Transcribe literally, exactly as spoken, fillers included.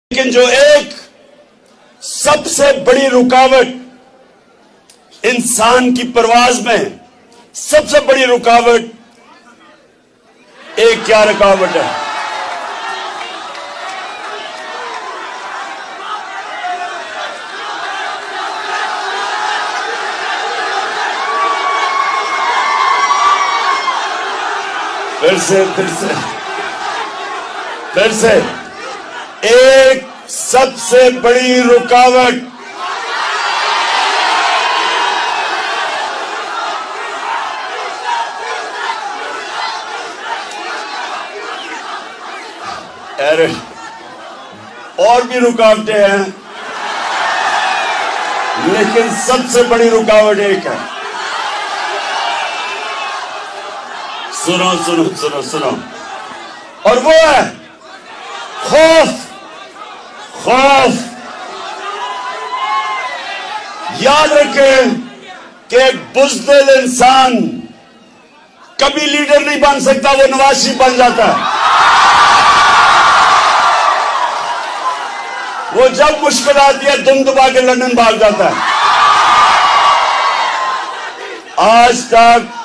लेकिन जो एक सबसे बड़ी रुकावट इंसान की परवाज में, सबसे बड़ी रुकावट, एक क्या रुकावट है? फिर से फिर से फिर से एक सबसे बड़ी रुकावट अरे और भी रुकावटें हैं, लेकिन सबसे बड़ी रुकावट एक है। सुनो सुनो सुनो सुनो और वो है खौफ। खौफ। याद रखें कि एक बुज़दिल इंसान कभी लीडर नहीं बन सकता, वो नवाज शरीफ बन जाता है। वो जब मुश्किल आती है दुम दबा के लंदन भाग जाता है। आज तक